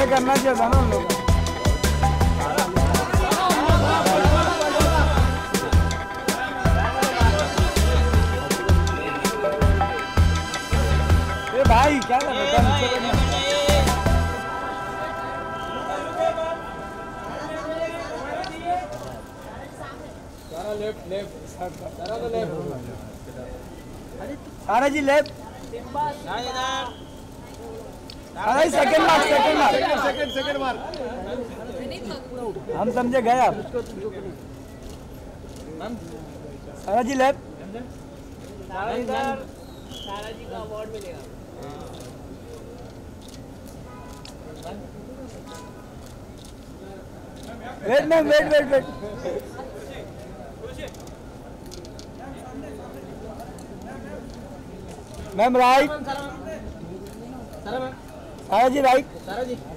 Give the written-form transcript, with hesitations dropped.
पहले करना चाहिए था ना उन लोगों को। ए भाई क्या कर रहे हो? सारा जी लेफ्ट। अरे सेकंड मार्क हम समझे गए आप। सारा जी लेफ्ट। सारा जी का अवार्ड मिलेगा। Wait ma'am right. Sara ji right.